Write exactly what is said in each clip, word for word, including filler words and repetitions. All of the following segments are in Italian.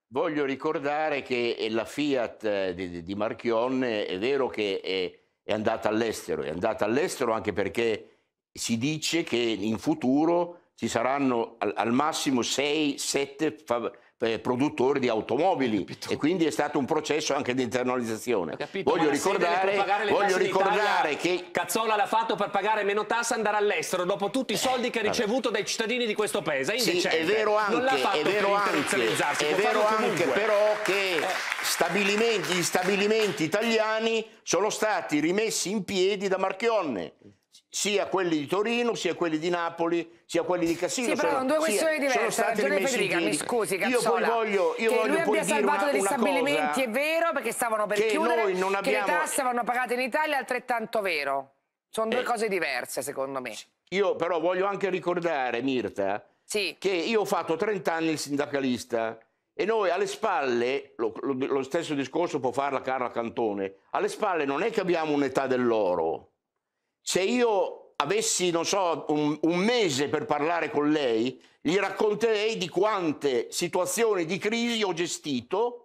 Voglio ricordare che la Fiat eh, di, di Marchionne è vero che è, è andata all'estero, è andata all'estero anche perché si dice che in futuro ci saranno al, al massimo sei sette produttori di automobili e quindi è stato un processo anche di internalizzazione. Capito, voglio ricordare, voglio ricordare che Cazzola l'ha fatto per pagare meno tasse e andare all'estero dopo tutti i soldi che ha ricevuto dai cittadini di questo paese. È sì, è vero anche, non l'ha fatto è vero anche, è vero anche però che eh. stabilimenti, gli stabilimenti italiani sono stati rimessi in piedi da Marchionne. Sia quelli di Torino, sia quelli di Napoli, sia quelli di Cassino. Sì, però sono due questioni sia, diverse. Ragione Federica, mi scusi, Cazzola. Io poi voglio, io che voglio lui poi abbia salvato una, degli una stabilimenti cosa, è vero, perché stavano per che chiudere, noi non abbiamo... che le tasse vanno pagate in Italia è altrettanto vero. Sono due eh, cose diverse, secondo me. Io però voglio anche ricordare, Mirta, sì. che io ho fatto trent'anni il sindacalista e noi alle spalle, lo, lo, lo stesso discorso può fare la Carla Cantone, alle spalle non è che abbiamo un'età dell'oro. Se io avessi, non so, un, un mese per parlare con lei, gli racconterei di quante situazioni di crisi ho gestito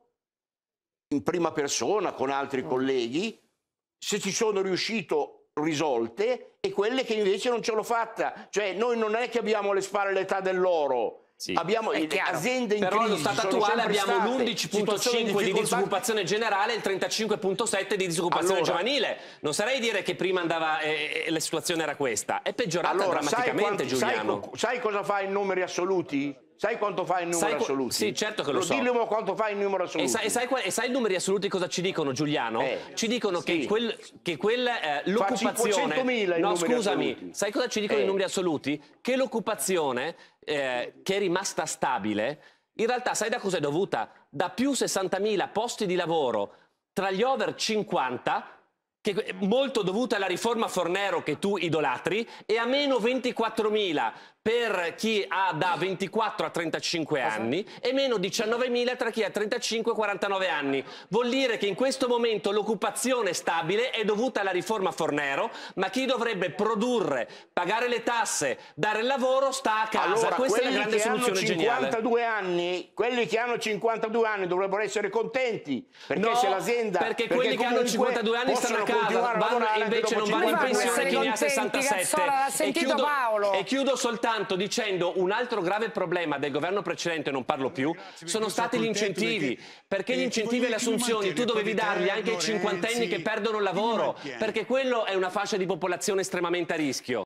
in prima persona con altri mm. colleghi, se ci sono riuscito risolte e quelle che invece non ce l'ho fatta. Cioè noi non è che abbiamo alle spalle l'età dell'oro. Sì. Abbiamo aziende in però crisi. Allo stato attuale abbiamo l'undici virgola cinque di disoccupazione generale e il trentacinque virgola sette di disoccupazione allora, giovanile. Non sarei dire che prima andava eh, la situazione era questa. È peggiorata allora, drammaticamente, sai quanti, Giuliano. Sai, sai cosa fa in numeri assoluti? Sai quanto fa in numeri sai, assoluti? Sì, certo che lo, lo so. Dillo quanto fa in numeri assoluti. E sai, e, sai, e sai i numeri assoluti cosa ci dicono, Giuliano? Eh, ci dicono sì. che, quel, che quel, eh, l'occupazione... No, scusami, assoluti. Sai cosa ci dicono eh. i numeri assoluti? Che l'occupazione, eh, che è rimasta stabile, in realtà sai da cosa è dovuta? Da più sessantamila posti di lavoro tra gli over cinquanta, che è molto dovuta alla riforma Fornero che tu idolatri, e a meno ventiquattromila per chi ha da ventiquattro a trentacinque anni e meno diciannovemila tra chi ha trentacinque a quarantanove anni. Vuol dire che in questo momento l'occupazione stabile è dovuta alla riforma Fornero, ma chi dovrebbe produrre, pagare le tasse, dare il lavoro sta a casa. Allora, questa è la grande soluzione cinquantadue geniale. Anni, quelli che hanno cinquantadue anni dovrebbero essere contenti, perché no, se l'azienda... perché, perché quelli che hanno cinquantadue anni stanno a casa, vanno, invece non vanno in pensione chi ne ha sessantasette. Cazzola, e, chiudo, Paolo. e chiudo soltanto dicendo un altro grave problema del governo precedente, non parlo più, sono stati gli incentivi, perché gli incentivi e le assunzioni tu dovevi darli anche ai cinquantenni che perdono il lavoro, perché quello è una fascia di popolazione estremamente a rischio.